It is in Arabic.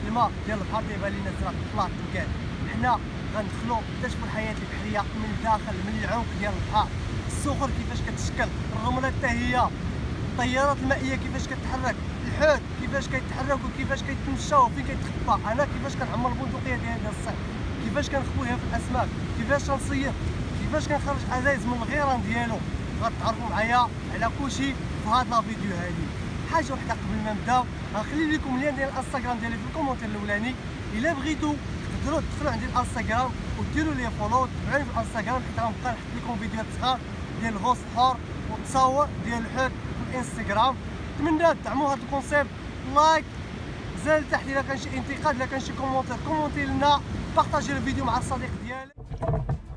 الماء ديال البحر تيبان لينا زرق فلات كاع. حنا غندخلوا نكتشفوا الحياه البحريه من الداخل، من العمق ديال البحر، الصخور كيفاش كتشكل، الرمله حتى هي، التيارات المائيه كيفاش كتحرك، الحوت كيفاش كيتحرك وكيفاش كيتمشى وفين كيتخبى، انا كيفاش كنعمر البندقيه ديالي ديال الصيد، كيفاش كنخويها في الاسماك، كيفاش كنصيد، كيفاش كنخرج ازايز من الغيران ديالو. غتعرفوا معايا على كلشي في هاد لا فيديو هادي. حاجه وحده قبل ما نبداو، غنخلي لكم اللين ديال الانستغرام ديالي في الكومونتير الاولاني. الا بغيتو تقدروا تدخلوا عندي الانستغرام وديروا لي فولو، تبعوني في الانستغرام حيت غنبقى نحط لكم فيديوهات صغار ديال الغوص الحر وتصاور ديال الحوت في الانستغرام. نتمنى تدعموا هذا الكونسيبت. لايك، زال تحت الا كان شي انتقاد، الا كان شي كومونتير كومونتي لنا، بارطاجي الفيديو مع الصديق ديالك.